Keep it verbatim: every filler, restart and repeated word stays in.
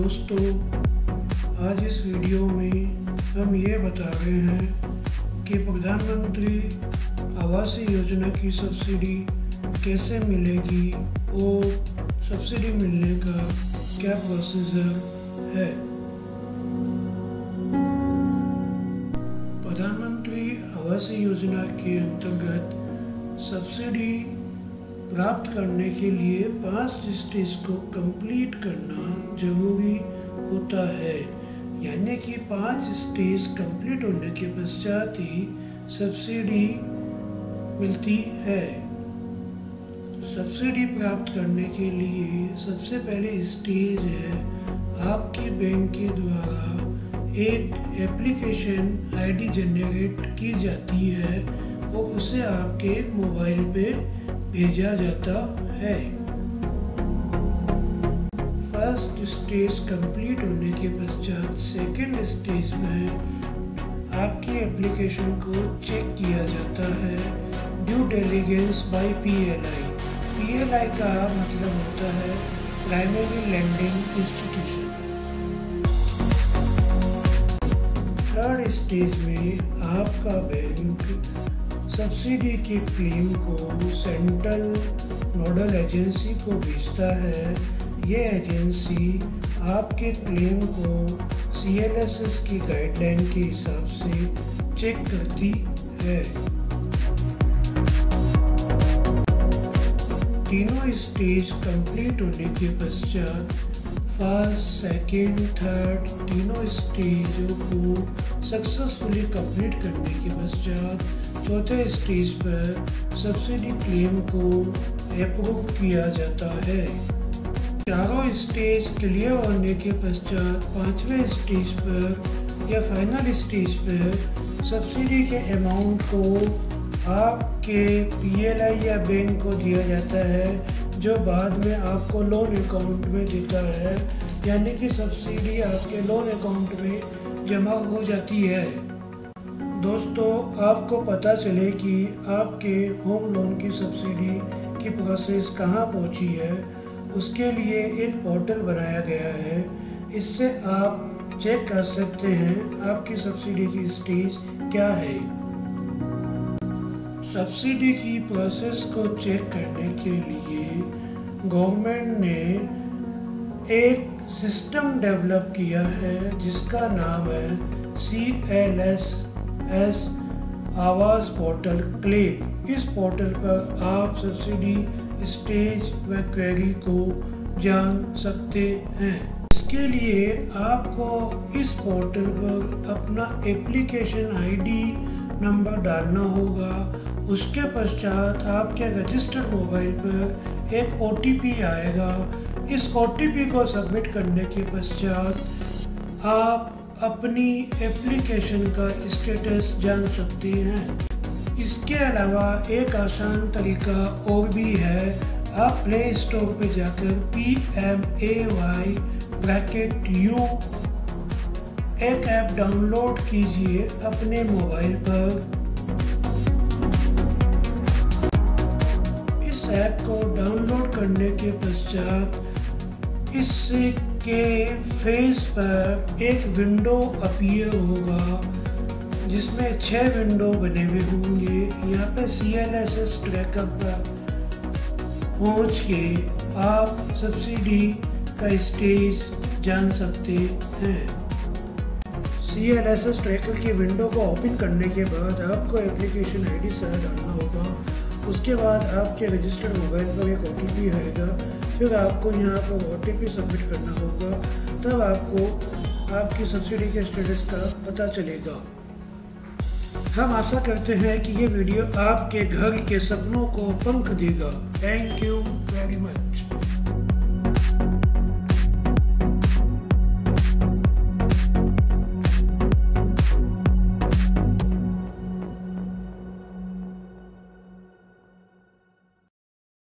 दोस्तों, आज इस वीडियो में हम ये बता रहे हैं कि प्रधानमंत्री आवास योजना की सब्सिडी कैसे मिलेगी और सब्सिडी मिलने का क्या प्रोसीजर है। प्रधानमंत्री आवास योजना के अंतर्गत सब्सिडी प्राप्त करने के लिए पांच स्टेज को कंप्लीट करना जरूरी होता है, यानी कि पांच स्टेज कंप्लीट होने के पश्चात ही सब्सिडी मिलती है। सब्सिडी प्राप्त करने के लिए सबसे पहले स्टेज है आपके बैंक के द्वारा एक एप्लीकेशन आईडी जनरेट की जाती है और उसे आपके मोबाइल पे भेजा जाता है। फर्स्ट स्टेज कंप्लीट होने के पश्चात सेकंड स्टेज में आपकी एप्लीकेशन को चेक किया जाता है due diligence by PLI. PLI का मतलब होता है primary lending institution. Third stage में आपका बैंक सब्सिडी के क्लेम को सेंट्रल नोडल एजेंसी को भेजता है। ये एजेंसी आपके क्लेम को सीएलएसएस की गाइडलाइन के हिसाब से चेक करती है। तीनों स्टेज कंप्लीट होने के पश्चात फर्स्ट, सेकेंड, थर्ड तीनों स्टेजों को सक्सेसफुली कंप्लीट करने के पश्चात चौथे स्टेज पर सब्सिडी क्लेम को अप्रूव किया जाता है। चारों स्टेज क्लियर होने के पश्चात पांचवें स्टेज पर या फाइनल स्टेज पर सब्सिडी के अमाउंट को आपके पीएलआई या बैंक को दिया जाता है, जो बाद में आपको लोन अकाउंट में देता है, यानी कि सब्सिडी आपके लोन अकाउंट में जमा हो जाती है। दोस्तों, आपको पता चले कि आपके होम लोन की सब्सिडी की प्रोसेस कहां पहुंची है, उसके लिए एक पोर्टल बनाया गया है। इससे आप चेक कर सकते हैं आपकी सब्सिडी की स्टेज क्या है। सब्सिडी की प्रोसेस को चेक करने के लिए गवर्नमेंट ने एक सिस्टम डेवलप किया है जिसका नाम है C L S S Awas portal claim. इस पोर्टल पर आप सब्सिडी स्टेज व क्वेरी को जान सकते हैं। इसके लिए आपको इस पोर्टल पर अपना एप्लीकेशन आईडी नंबर डालना होगा। उसके पश्चात आपके रजिस्टर्ड मोबाइल पर एक ओटीपी आएगा। इस ओटीपी को सबमिट करने के पश्चात आप अपनी एप्लीकेशन का स्टेटस जान सकते हैं। इसके अलावा एक आसान तरीका और भी है। आप प्ले स्टोर पे जाकर P M A Y bracket U एक ऐप डाउनलोड कीजिए अपने मोबाइल पर। इस ऐप को डाउनलोड करने के पश्चात इसके फेस पर एक विंडो अपीयर होगा जिसमें छह विंडो बने हुए होंगे। यहाँ पे C L S S tracker पर पहुँच के आप सब्सिडी का स्टेज जान सकते हैं। C L S S tracker की विंडो को ओपन करने के बाद आपको एप्लीकेशन आईडी साथ डालना होगा। उसके बाद आपके रजिस्टर्ड मोबाइल पर एक ओटीपी आएगा, फिर आपको यहाँ पर ओटीपी सबमिट करना होगा। तब आपको आपकी सब्सिडी के स्टेटस का पता चलेगा। हम आशा करते हैं कि ये वीडियो आपके घर के सपनों को पंख देगा। Thank you very much.